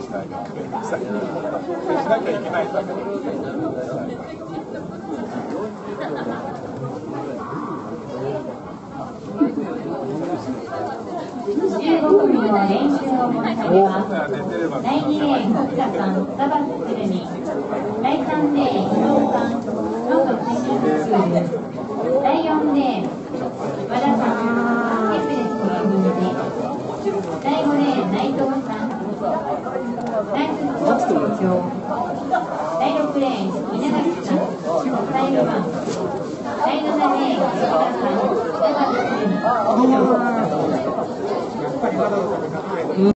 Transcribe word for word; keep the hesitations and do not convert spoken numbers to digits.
しないとしなきゃいけないんだけど。 じゅうごふんの練習を行います。だいにレーン、福田さん、サバス鶴見。だいさんレーン、伊藤さん、ノートツイニングスクール。だいよんレーン、和田さん、エプレストレーニングで。だいごレーン、内藤さん、ナイススポーツ東京。だいろくレーン、稲垣さん、スタイルワン。だいななレーン、福田さん、サバス鶴見。